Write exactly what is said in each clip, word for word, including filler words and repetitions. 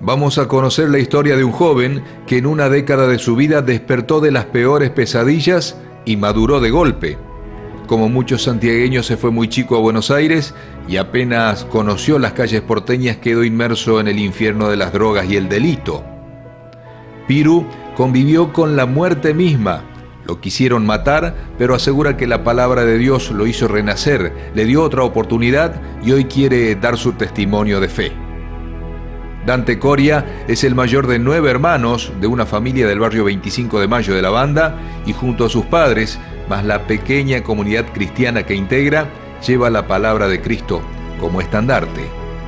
Vamos a conocer la historia de un joven que en una década de su vida despertó de las peores pesadillas y maduró de golpe. Como muchos santiagueños, se fue muy chico a Buenos Aires y apenas conoció las calles porteñas quedó inmerso en el infierno de las drogas y el delito. Piru convivió con la muerte misma. Lo quisieron matar, pero asegura que la palabra de Dios lo hizo renacer, le dio otra oportunidad y hoy quiere dar su testimonio de fe. Dante Coria es el mayor de nueve hermanos de una familia del barrio veinticinco de mayo de La Banda y junto a sus padres, más la pequeña comunidad cristiana que integra, lleva la palabra de Cristo como estandarte.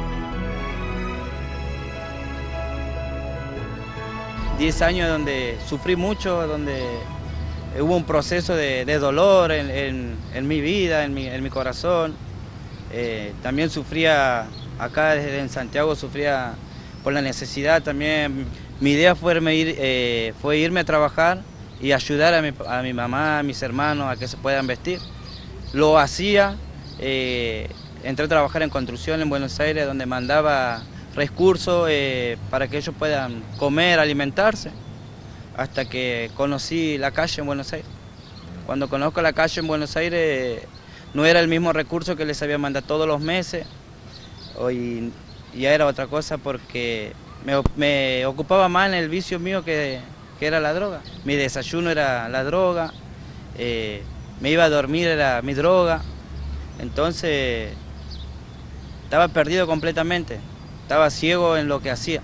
Diez años donde sufrí mucho, donde hubo un proceso de, de dolor en, en, en mi vida, en mi, en mi corazón. Eh, también sufría, acá desde en Santiago sufría por la necesidad también. Mi idea fue irme, ir, eh, fue irme a trabajar y ayudar a mi, a mi mamá, a mis hermanos a que se puedan vestir. Lo hacía, eh, entré a trabajar en construcción en Buenos Aires, donde mandaba recursos eh, para que ellos puedan comer, alimentarse, hasta que conocí la calle en Buenos Aires. Cuando conozco la calle en Buenos Aires, no era el mismo recurso que les había mandado todos los meses, hoy ya era otra cosa porque me, me ocupaba más en el vicio mío que, que era la droga. Mi desayuno era la droga, eh, me iba a dormir era mi droga, entonces estaba perdido completamente, estaba ciego en lo que hacía.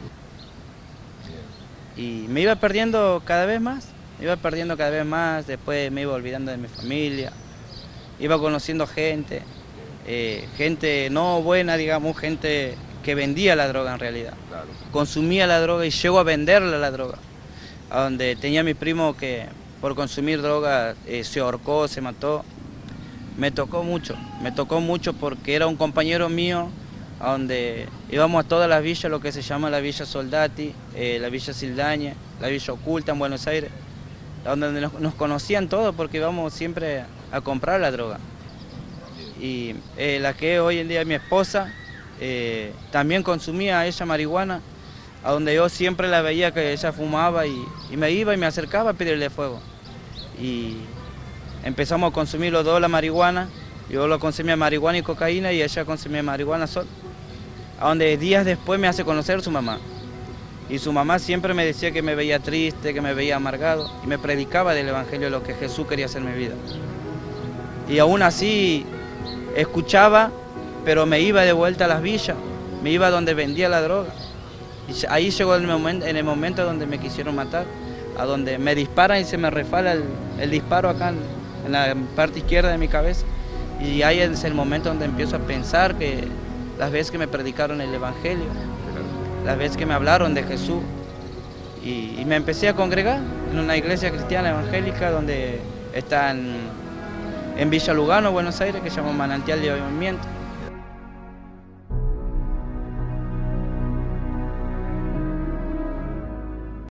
Y me iba perdiendo cada vez más, me iba perdiendo cada vez más, después me iba olvidando de mi familia, iba conociendo gente, eh, gente no buena, digamos, gente que vendía la droga en realidad. Claro. Consumía la droga y llegó a venderle la droga, a donde tenía mi primo que por consumir droga eh, se ahorcó, se mató. Me tocó mucho, me tocó mucho porque era un compañero mío, a donde íbamos a todas las villas, lo que se llama la Villa Soldati, eh, la Villa Sildaña, la Villa Oculta en Buenos Aires, donde nos, nos conocían todos porque íbamos siempre a comprar la droga. Y eh, la que hoy en día es mi esposa, eh, también consumía ella marihuana, a donde yo siempre la veía que ella fumaba y, y me iba y me acercaba a pedirle fuego. Y empezamos a consumir los dos la marihuana, yo lo consumía marihuana y cocaína y ella consumía marihuana sola. A donde días después me hace conocer su mamá. Y su mamá siempre me decía que me veía triste, que me veía amargado, y me predicaba del evangelio de lo que Jesús quería hacer en mi vida. Y aún así escuchaba, pero me iba de vuelta a las villas, me iba donde vendía la droga. Y ahí llegó el momento, en el momento donde me quisieron matar, a donde me disparan y se me refala el, el disparo acá en, en la parte izquierda de mi cabeza. Y ahí es el momento donde empiezo a pensar que las veces que me predicaron el evangelio, las veces que me hablaron de Jesús, y, y me empecé a congregar en una iglesia cristiana evangélica donde está en, en Villa Lugano, Buenos Aires, que se llama Manantial de Avivamiento.